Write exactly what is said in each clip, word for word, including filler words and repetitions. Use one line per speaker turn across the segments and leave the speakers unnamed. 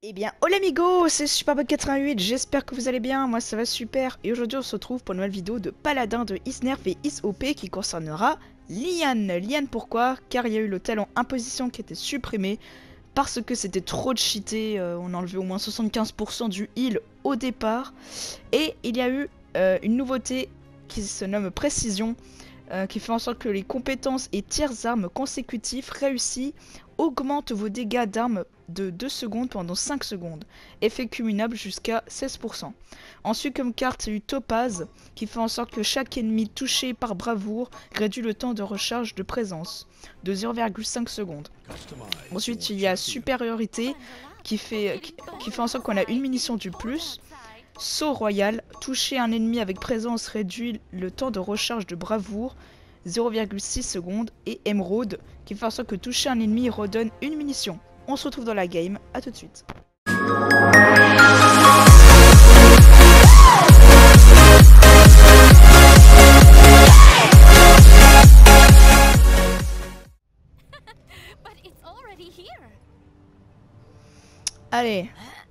Eh bien, hola amigos, c'est Superbug quatre-vingt-huit, j'espère que vous allez bien, moi ça va super. Et aujourd'hui on se retrouve pour une nouvelle vidéo de Paladin de Isnerf et Is O P qui concernera Lian. Lian pourquoi? Car il y a eu le talent imposition qui a été supprimé parce que c'était trop de cheaté, euh, on a enlevé au moins soixante-quinze pour cent du heal au départ. Et il y a eu euh, une nouveauté qui se nomme Précision, euh, qui fait en sorte que les compétences et tirs armes consécutifs réussis augmentent vos dégâts d'armes de deux secondes pendant cinq secondes, effet cumulable jusqu'à seize pour cent. Ensuite comme carte il y a eu Topaz qui fait en sorte que chaque ennemi touché par bravoure réduit le temps de recharge de présence de zéro virgule cinq secondes. Ensuite il y a Supériorité qui fait, qui, qui fait en sorte qu'on a une munition du plus. Saut royal, toucher un ennemi avec présence réduit le temps de recharge de bravoure zéro virgule six secondes. Et Émeraude qui fait en sorte que toucher un ennemi redonne une munition. On se retrouve dans la game, à tout de suite. Allez.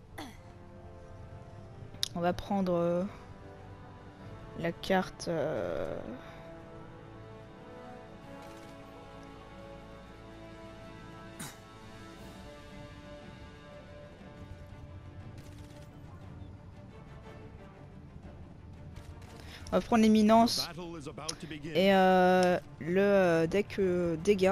On va prendre euh, la carte... Euh... On va prendre l'éminence et euh, le euh, deck euh, dégâts.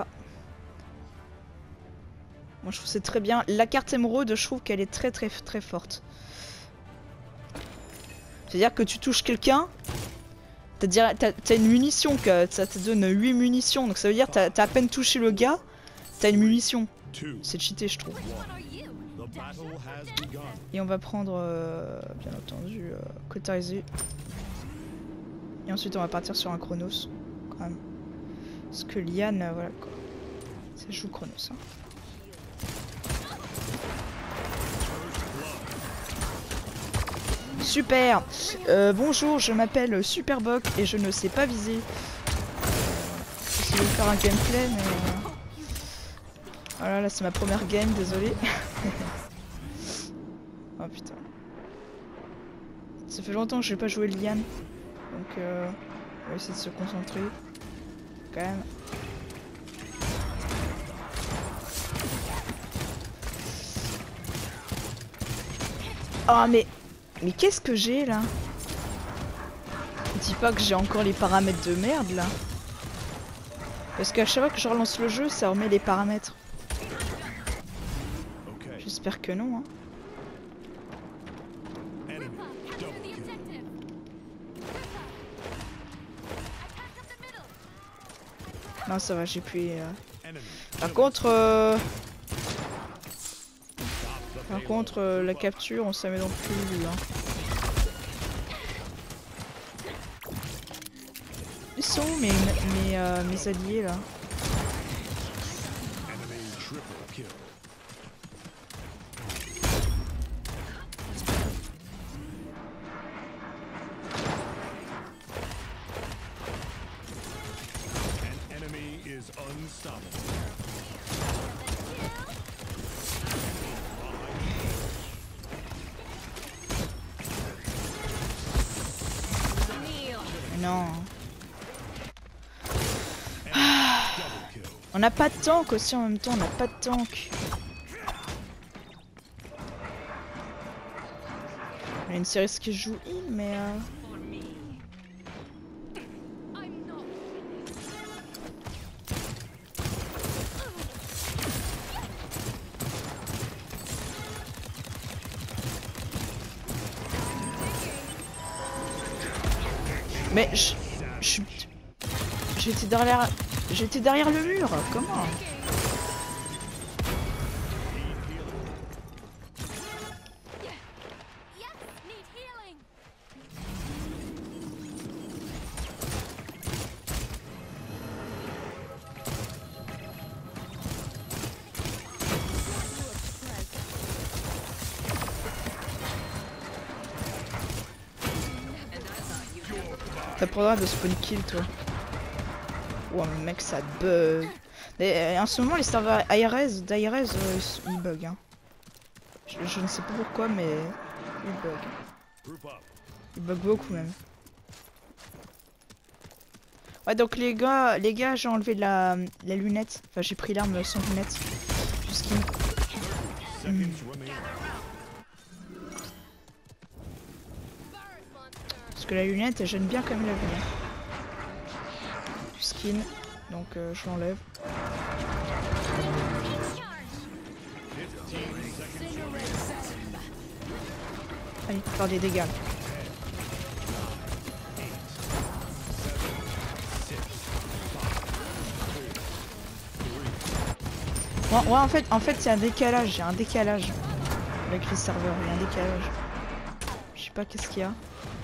Moi je trouve c'est très bien. La carte émeraude, je trouve qu'elle est très très très forte. C'est-à-dire que tu touches quelqu'un, t'as t'as une munition, que ça te donne huit munitions. Donc ça veut dire que t'as à peine touché le gars, t'as une munition. C'est cheaté je trouve. Et on va prendre euh, bien entendu euh, Cauteriser. Et ensuite on va partir sur un Chronos quand même. Parce que Lian, euh, voilà quoi. Ça joue Chronos. Hein. Super. euh, Bonjour, je m'appelle Superbug et je ne sais pas viser. J'essaie de faire un gameplay mais... Euh... Voilà, là c'est ma première game, désolé. Oh putain. Ça fait longtemps que je n'ai pas joué Lian. Donc euh, on va essayer de se concentrer quand même. Oh mais mais qu'est-ce que j'ai là? Dis pas que j'ai encore les paramètres de merde là. Parce qu'à chaque fois que je relance le jeu ça remet les paramètres. J'espère que non hein. Non ça va, j'ai pu... Euh... Par contre... Euh... Par contre, euh, la capture, on s'améliore plus. Hein. Ils sont où mes, mes, euh, mes alliés là? Non. Ah. On n'a pas de tank aussi en même temps, on n'a pas de tank. Il y a une série qui joue heal mais... Euh... Mais je... J'étais derrière... J'étais derrière le mur, comment? T'as pas le droit de spawn kill toi. Wow mec ça bug. Et, en ce moment les serveurs I R S, d'I R S euh, ils bug hein. Je, je ne sais pas pourquoi, mais il bug. Il bug beaucoup même. Ouais, donc les gars, les gars, j'ai enlevé la, la lunette. Enfin, j'ai pris l'arme sans lunette. Jusqu'à... Mmh. Parce que la lunette, elle gêne bien comme la lunette. Du skin, donc euh, je l'enlève. Allez, faire des dégâts. Ouais, ouais, en fait, en fait, il y a un décalage, il y a un décalage avec les serveurs, il y a un décalage. Je sais pas qu'est-ce qu'il y a.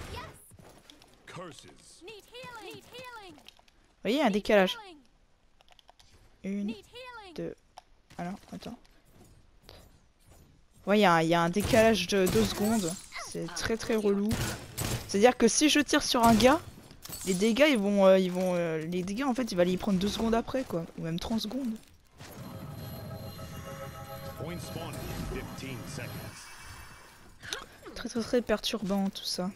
Vous voyez, il y a un décalage. Une, deux. Alors, attends. Ouais, il y, y a un décalage de deux secondes. C'est très très relou. C'est-à-dire que si je tire sur un gars, les dégâts ils vont, euh, ils vont, euh, les dégâts en fait, il va les prendre deux secondes après quoi, ou même trente secondes. Très très très perturbant tout ça.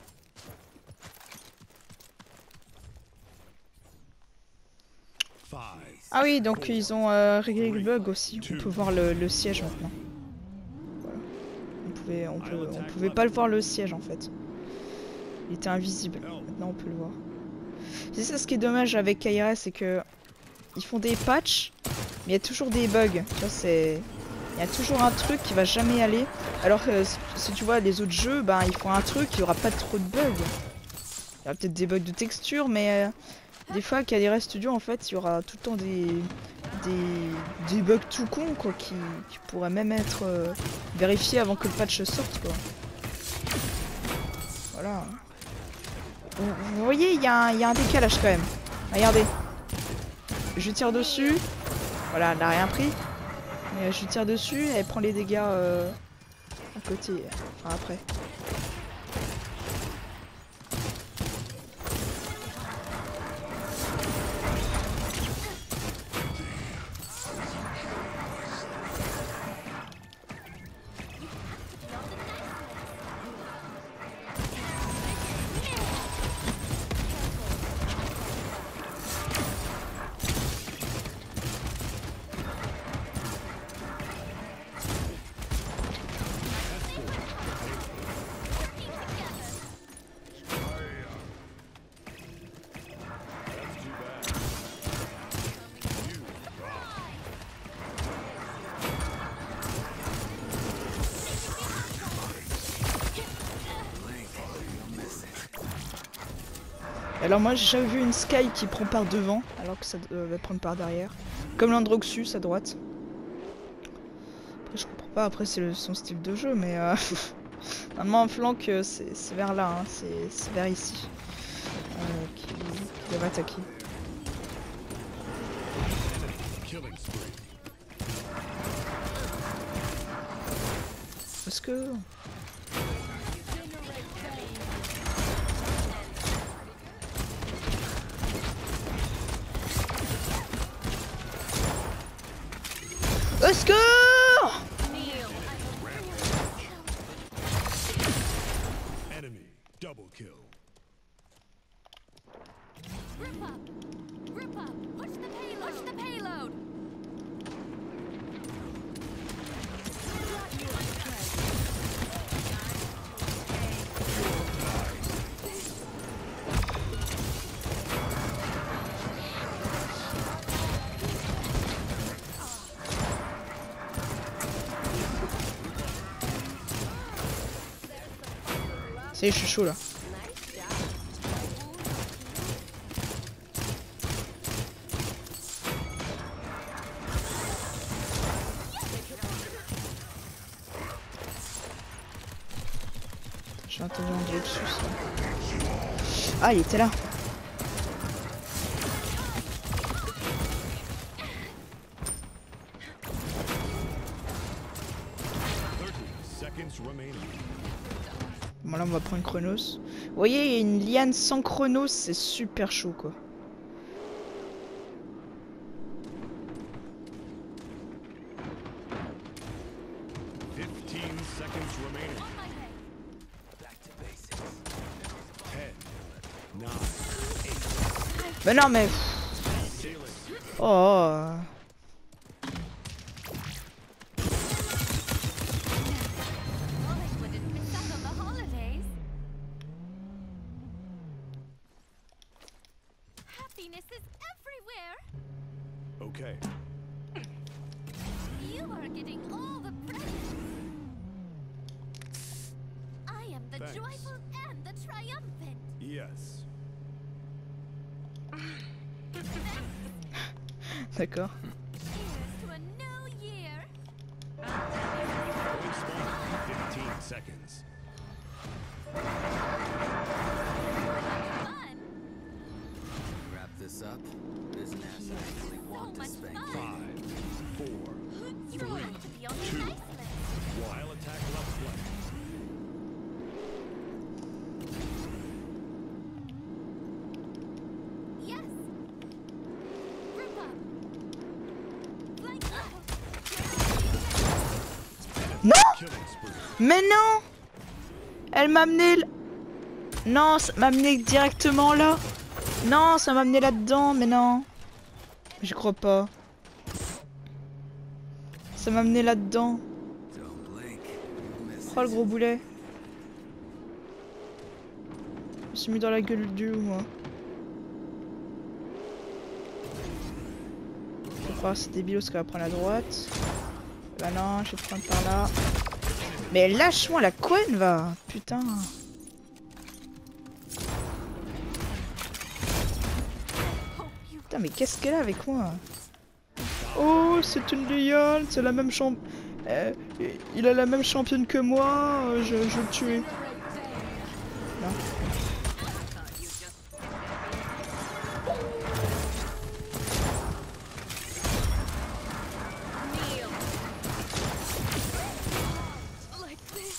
Ah oui, donc ils ont euh, réglé le bug aussi. On peut voir le, le siège maintenant. Voilà. On pouvait, on peut, on pouvait pas le voir le siège en fait. Il était invisible. Maintenant on peut le voir. C'est ça ce qui est dommage avec K R S, c'est que ils font des patchs, mais il y a toujours des bugs. Tu vois, c'est, il y a toujours un truc qui va jamais aller. Alors que si tu vois les autres jeux, ben ils font un truc, il y aura pas trop de bugs. Il y aura peut-être des bugs de texture, mais euh, des fois, K R S Studio, en fait, il y aura tout le temps des, des, des bugs tout cons, quoi, qui, qui pourraient même être euh, vérifiés avant que le patch sorte, quoi. Voilà. Vous, vous voyez, il y, y a un décalage, quand même. Regardez. Je tire dessus. Voilà, elle n'a rien pris. Mais je tire dessus, elle prend les dégâts euh, à côté. Enfin, après. Alors moi j'ai jamais vu une Sky qui prend par devant alors que ça euh, va prendre par derrière. Comme l'Androxus à droite. Après je comprends pas, après c'est son style de jeu mais euh, normalement un flank c'est vers là, hein. C'est vers ici. Euh, qui, qui doit attaquer. Est-ce que... Au secours! Ça y est, je suis chaud là. J'ai entendu un Androxus là. Ah, il était là. Bon là on va prendre Chronos. Vous voyez, il y a une liane sans Chronos, c'est super chaud quoi.
seconds remaining. ten, nine, eight.
Mais non, mais. Oh.
Okay.
You are getting all the praise. I am the
Thanks.
joyful and the triumphant.
Yes.
D'accord.
Here's to a new year.
Going small. fifteen seconds.
Fun.
Wrap this up. This NASA actually want to
much
spank
fun.
you.
Five, four,
You're
three,
going to be on
two,
the nice list.
one. I'll attack left flank.
Yes. Group up. Flank up.
Non!
Killing spree.
Mais non! Elle m'a amené. l- Non, ça m'a amené directement là. Non, ça m'a amené là-dedans, mais non. Je crois pas. Ça m'a amené là-dedans.
Don't blink. Miss
Oh le
it.
gros boulet. Je me suis mis dans la gueule du loup, moi. Je vais croire c'est débile parce qu'elle va prendre à droite. Bah non, je vais prendre par là. Mais lâche-moi la couenne, va. Putain. Putain, mais qu'est-ce qu'elle a avec moi? Oh, c'est une lionne, c'est la même champ... Euh, il a la même championne que moi, euh, je, je vais le tuer. Non.
Like this.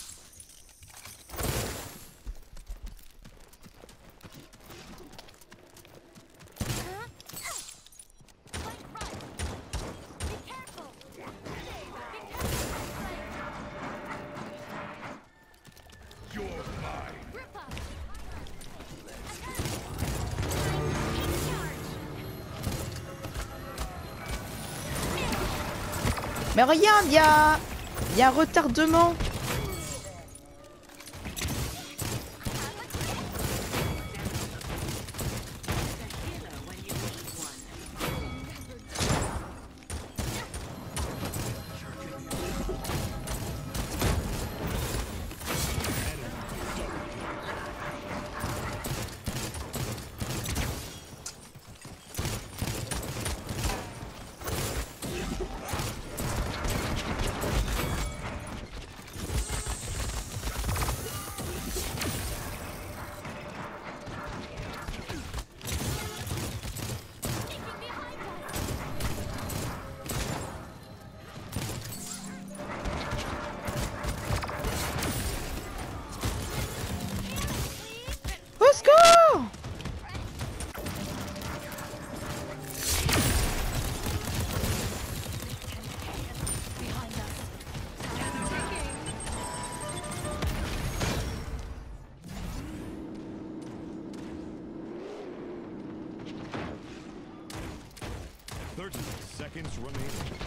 Flank right. Be careful. Be careful.
You're mine.
Group up.
Mais regarde, il y a... Il y a un retardement. Au secours!
thirty seconds remaining.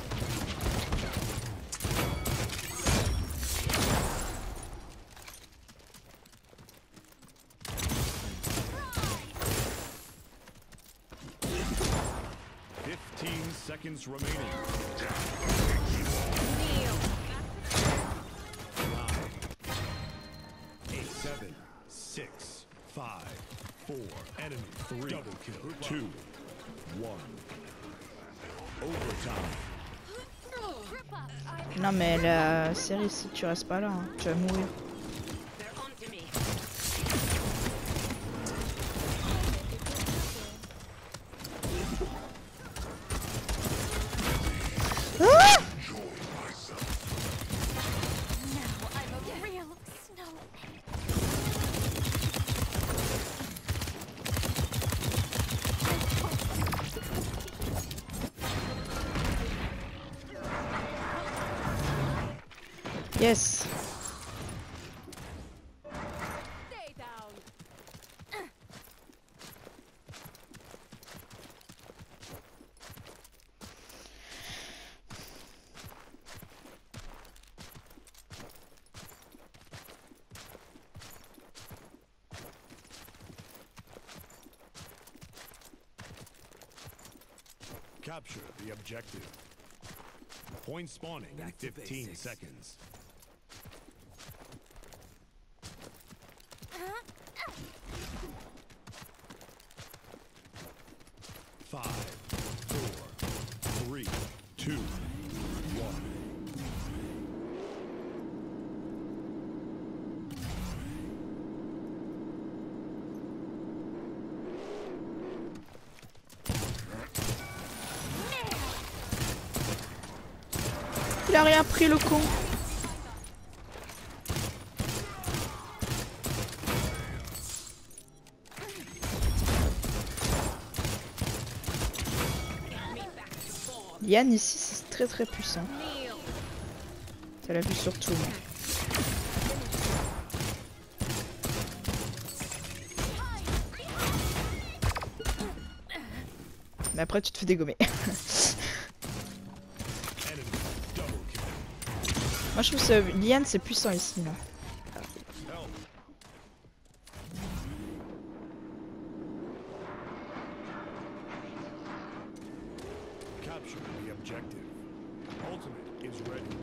Fifteen seconds remaining. Nine, eight, seven, six, five, four, enemy, three, double kill, two, one. Overtime.
Group up.
Non mais la série, si tu restes pas là, hein, tu vas mourir. Ah!
Now I'm a real snow.
Yes.
Capture the objective. Point spawning in
Back to
fifteen
basics.
seconds. Five, four, three, two, one.
Il a rien pris le con. Liane ici c'est très très puissant. T'as la vue sur tout. Mais après tu te fais dégommer.
Enemy double kill.
Moi je trouve que Liane c'est puissant ici là.
Help. Capture the objective. Ultimate is ready.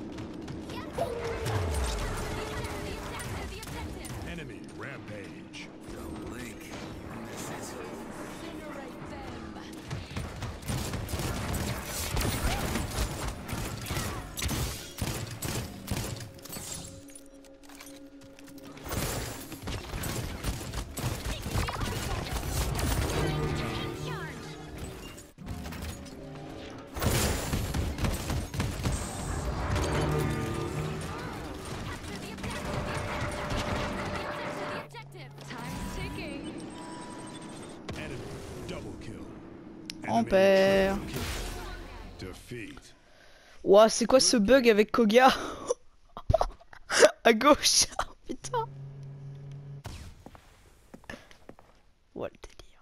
Enemy rampage.
Don't blink. This is
Enemy double kill.
On
Enemy
perd.
triple kill. Defeat.
Ouah, c'est quoi ce bug avec Koga? À gauche. Oh, putain. Ouah, le délire.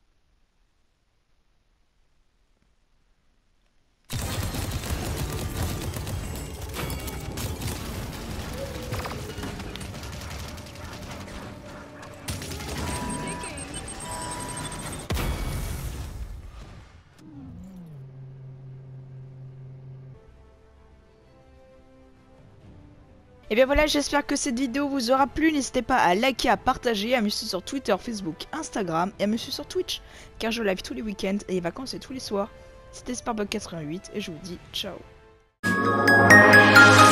Et bien voilà, j'espère que cette vidéo vous aura plu. N'hésitez pas à liker, à partager, à me suivre sur Twitter, Facebook, Instagram et à me suivre sur Twitch, car je live tous les week-ends et les vacances et tous les soirs. C'était Sparbug quatre-vingt-huit et je vous dis ciao.